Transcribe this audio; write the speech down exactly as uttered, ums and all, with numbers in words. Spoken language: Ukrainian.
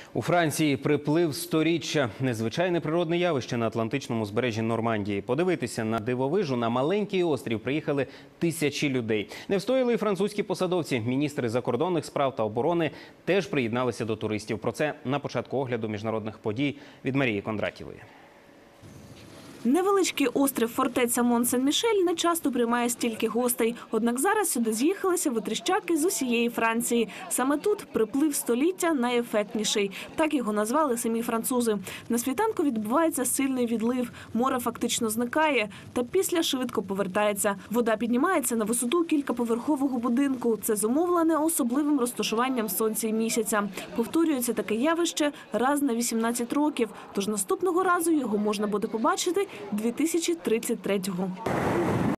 У Франції приплив сторіччя. Незвичайне природне явище на Атлантичному узбережжі Нормандії. Подивитися на дивовижу на маленький острів приїхали тисячі людей. Не встояли і французькі посадовці. Міністри закордонних справ та оборони теж приєдналися до туристів. Про це на початку огляду міжнародних подій від Марії Кондратєвої. Невеличкий острів фортеця Мон-Сен-Мішель не часто приймає стільки гостей. Однак зараз сюди з'їхалися витріщаки з усієї Франції. Саме тут приплив століття найефектніший. Так його назвали самі французи. На світанку відбувається сильний відлив. Море фактично зникає, та після швидко повертається. Вода піднімається на висоту кількаповерхового будинку. Це зумовлене особливим розташуванням сонця і місяця. Повторюється таке явище раз на вісімнадцять років. Тож наступного разу його можна буде побачити дві тисячі тридцять третього.